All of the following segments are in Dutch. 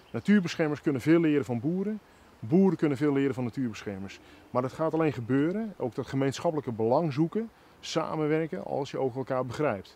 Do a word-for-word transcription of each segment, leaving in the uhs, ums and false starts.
Natuurbeschermers kunnen veel leren van boeren. Boeren kunnen veel leren van natuurbeschermers. Maar dat gaat alleen gebeuren, ook dat gemeenschappelijke belang zoeken, samenwerken als je ook elkaar begrijpt.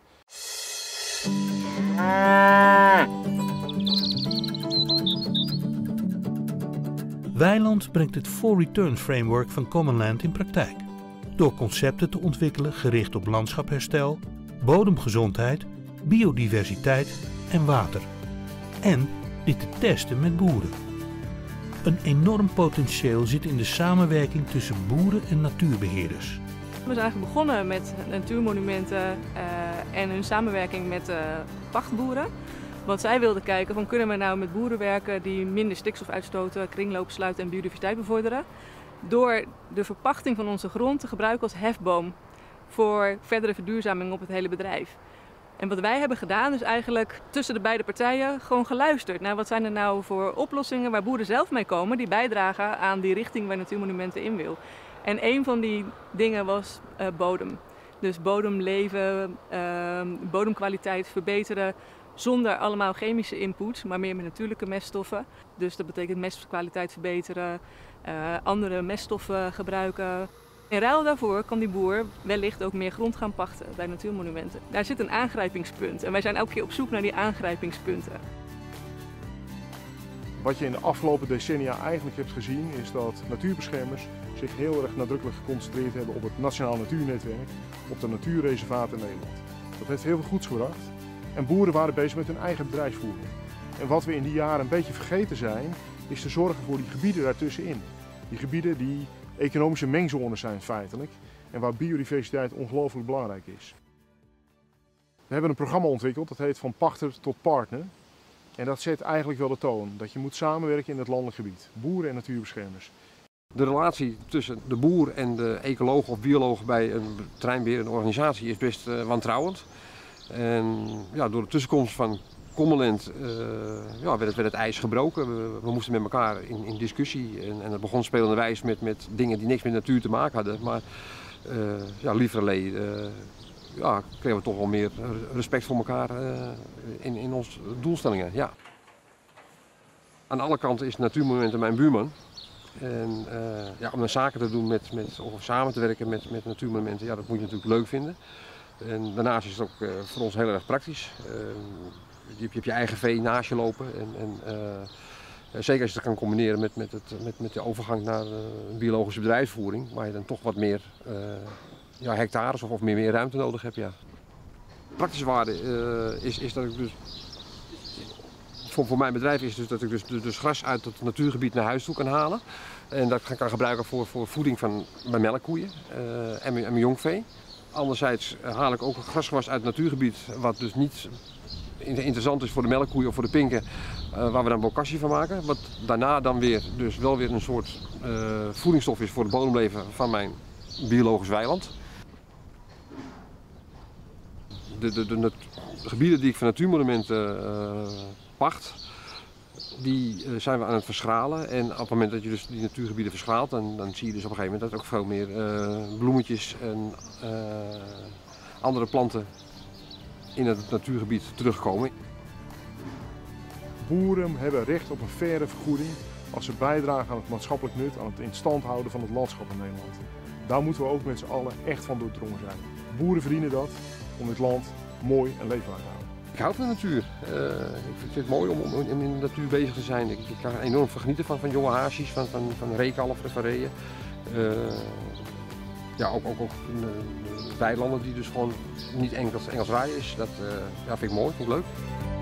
Wijland brengt het Four Returns Framework van Common Land in praktijk. Door concepten te ontwikkelen gericht op landschapherstel, bodemgezondheid, biodiversiteit en water. En dit te testen met boeren. Een enorm potentieel zit in de samenwerking tussen boeren en natuurbeheerders. We zijn eigenlijk begonnen met natuurmonumenten uh, en hun samenwerking met uh, pachtboeren. Want zij wilden kijken van kunnen we nou met boeren werken die minder stikstof uitstoten, kringloop sluiten en biodiversiteit bevorderen. Door de verpachting van onze grond te gebruiken als hefboom voor verdere verduurzaming op het hele bedrijf. En wat wij hebben gedaan is eigenlijk tussen de beide partijen gewoon geluisterd naar wat zijn er nou voor oplossingen waar boeren zelf mee komen die bijdragen aan die richting waar Natuurmonumenten in wil. En een van die dingen was uh, bodem. Dus bodemleven, uh, bodemkwaliteit verbeteren zonder allemaal chemische input, maar meer met natuurlijke meststoffen. Dus dat betekent mestkwaliteit verbeteren, uh, andere meststoffen gebruiken. In ruil daarvoor kan die boer wellicht ook meer grond gaan pachten bij Natuurmonumenten. Daar zit een aangrijpingspunt en wij zijn elke keer op zoek naar die aangrijpingspunten. Wat je in de afgelopen decennia eigenlijk hebt gezien is dat natuurbeschermers zich heel erg nadrukkelijk geconcentreerd hebben op het Nationaal Natuurnetwerk, op de natuurreservaten in Nederland. Dat heeft heel veel goeds gebracht en boeren waren bezig met hun eigen bedrijfsvoering. En wat we in die jaren een beetje vergeten zijn, is te zorgen voor die gebieden daartussenin. Die gebieden die economische mengzones zijn feitelijk en waar biodiversiteit ongelooflijk belangrijk is. We hebben een programma ontwikkeld dat heet Van Pachter tot Partner. En dat zet eigenlijk wel de toon, dat je moet samenwerken in het landelijk gebied, boeren en natuurbeschermers. De relatie tussen de boer en de ecoloog of bioloog bij een terreinbeheerende organisatie is best uh, wantrouwend. En ja, door de tussenkomst van Common Land uh, ja, werd, het, werd het ijs gebroken. We, we moesten met elkaar in, in discussie en, en het begon spelende wijs met, met dingen die niks met natuur te maken hadden. Maar uh, ja, lieverlee uh, ja, kregen we toch wel meer respect voor elkaar uh, in, in onze doelstellingen. Ja. Aan alle kanten is Natuurmonumenten mijn buurman. En uh, ja, om dan zaken te doen met, met, of samen te werken met, met Natuurmonumenten, ja, dat moet je natuurlijk leuk vinden. En daarnaast is het ook uh, voor ons heel erg praktisch. Uh, je, je hebt je eigen vee naast je lopen. En, en, uh, zeker als je het kan combineren met, met, het, met, met de overgang naar uh, een biologische bedrijfsvoering, waar je dan toch wat meer uh, ja, hectares of, of meer, meer ruimte nodig hebt. Ja. Praktische waarde uh, is, is dat ik dus. Voor, voor mijn bedrijf is dus dat ik dus, dus gras uit het natuurgebied naar huis toe kan halen. En dat kan gebruiken voor, voor voeding van mijn melkkoeien uh, en, mijn, en mijn jongvee. Anderzijds haal ik ook grasgewas uit het natuurgebied, wat dus niet interessant is voor de melkkoeien of voor de pinken, uh, waar we dan bokashi van maken. Wat daarna dan weer, dus wel weer een soort uh, voedingsstof is voor het bodemleven van mijn biologisch weiland. De, de, de, de gebieden die ik van Natuurmonumenten uh, pacht, die uh, zijn we aan het verschralen. En op het moment dat je dus die natuurgebieden verschraalt, dan, dan zie je dus op een gegeven moment dat ook veel meer uh, bloemetjes en uh, andere planten in het natuurgebied terugkomen. Boeren hebben recht op een faire vergoeding als ze bijdragen aan het maatschappelijk nut, aan het in stand houden van het landschap in Nederland. Daar moeten we ook met z'n allen echt van doordrongen zijn. Boeren verdienen dat om dit land mooi en leefbaar te houden. Ik hou van de natuur. Uh, ik vind het mooi om, om, om in de natuur bezig te zijn. Ik, ik kan enorm van genieten van, van jonge haasjes, van, van, van reekalven, van reeën. Uh, ja, ook, ook, ook uh, weilanden die dus gewoon niet Engels, Engels raaien is. Dat uh, ja, vind ik mooi, vind ik leuk.